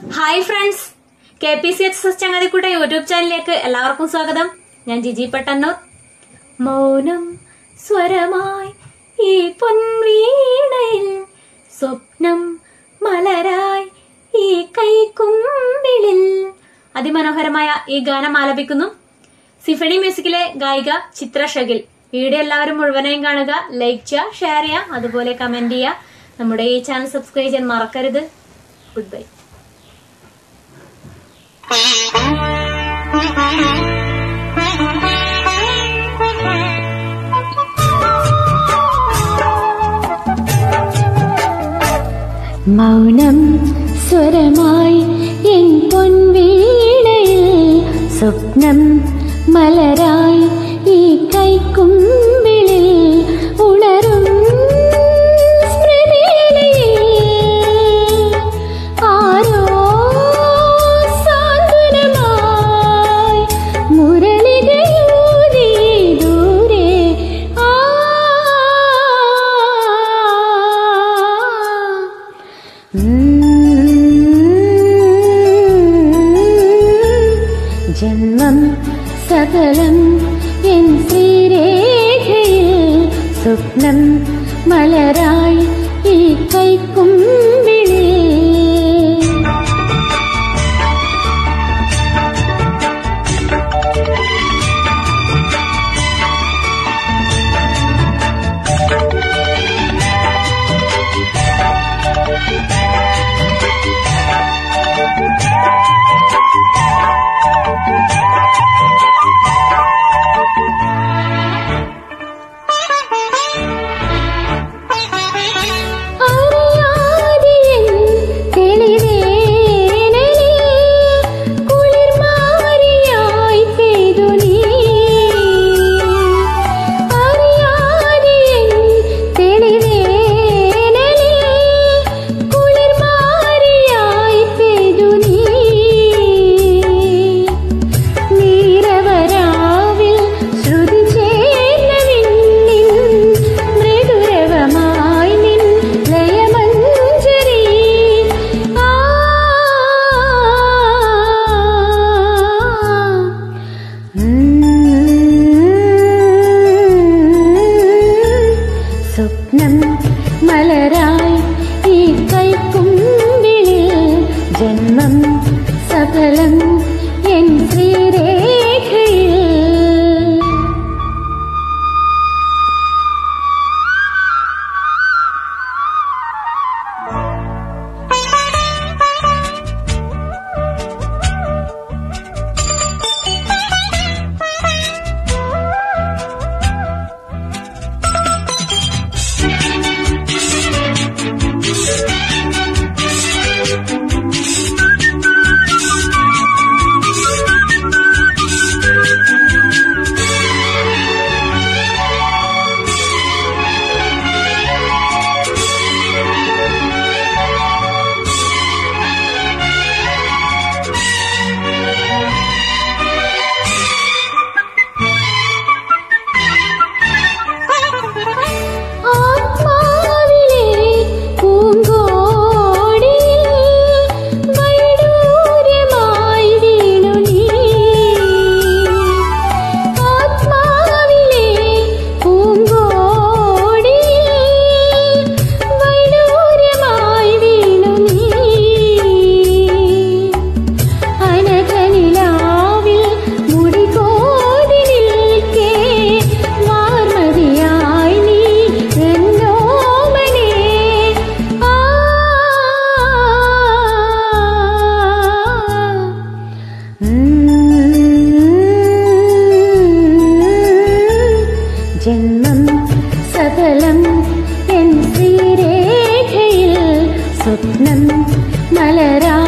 Hi friends, KPCHS ചങ്ങാതിക്കൂട്ട YouTube ചാനലിലേക്ക് എല്ലാവർക്കും സ്വാഗതം. ഞാൻ ജിജി പെട്ടന്നൂർ. മൗനം സ്വരമായി ഈ പൊൻവീണയിൽ, സ്വപ്നം മലരായി ഈ കൈക്കുമ്പിളിൽ. അതിമനോഹരമായ ഈ ഗാനം ആലപിക്കുന്നു സിഫണി മ്യൂസിക്കിലെ ഗായിക ചിത്ര ഷകിൽ. വീഡിയോ എല്ലാവരും മുഴുവനായും കാണുക, ലൈക്ക് ചെയ്യുക, ഷെയർ ചെയ്യുക, അതുപോലെ കമന്റ് ചെയ്യുക. നമ്മുടെ ഈ ചാനൽ സബ്സ്ക്രൈബ് ചെയ്യാൻ മറക്കരുത്. Good bye. മൗനം സ്വരമായി എൻ പൊൻവീണയിൽ, സ്വപ്നം മലരായി ഈ കൈക്കുമ്പിളിൽ. ഉണരും സ്മൃതിയിൽ ആരോ സാന്ത്വനമായി മുരളികയൂതി ദൂരെ. ജന്മം സകലം എൻ ശ്രീരേഖയിൽ, സ്വപ്നം മലരായി ഈ കൈക്കുമ്പിളിൽ. സ്വപ്നം മലരായി ഈ കൈക്കുമ്പിളിൽ, ജന്മം സകലം എൻ ശ്രീരേഖയിൽ. ജന്മം സകലം എൻ ശ്രീരേഖയിൽ, സ്വപ്നം മലരാ